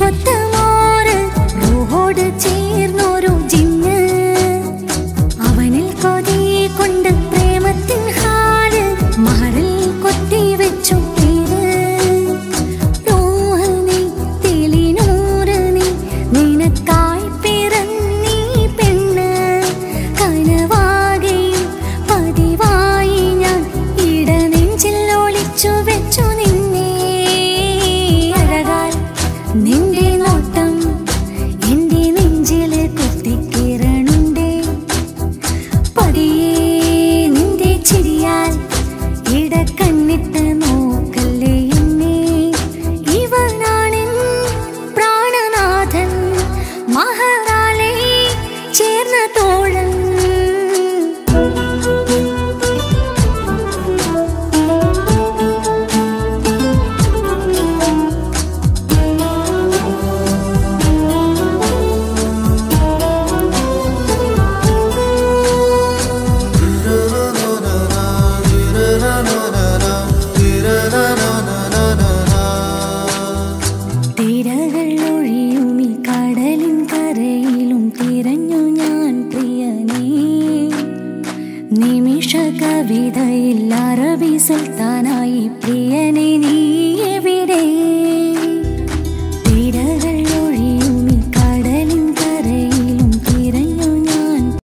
കൊത്തമോറ് റൂഹോട് ചേർന്നോരു ജിന്ന് അവനിൽ കൊതി കൊണ്ട് പ്രേമത്തിൻ ഹാല് മഹറിൽ കൊത്തി വെച്ചു പേര് റൂഹ് നീ തെളിനൂറ് നീ നിനക്കായി പിറന്നീ പെണ്ണ് കനവാകെയും പതിവായി ഞാൻ ഇടനെഞ്ചിൽ ഒളിച്ചു വെച്ചു നിന്നെ അഴകാൽ നിന്റെ നോട്ടം എന്റെ നെഞ്ചില് കുത്തിക്കിരണുണ്ടേ പതിയെ നിന്റെ ചിരിയാൽ ഇടക്കണ്ണിട്ട് നോക്കല്ലേ എന്നെ ഇവനാണെൻ പ്രാണനാഥൻ മഹറാലെ ചേർന്ന തോഴൻ തിരകൾ ഒഴിയും ഈ കടലിൻ കരയിലും തിരഞ്ഞു ഞാൻ പ്രിയനേ നിമിഷ കവിതയിൽ അറബി സുൽത്താനായി പ്രിയനെ നീ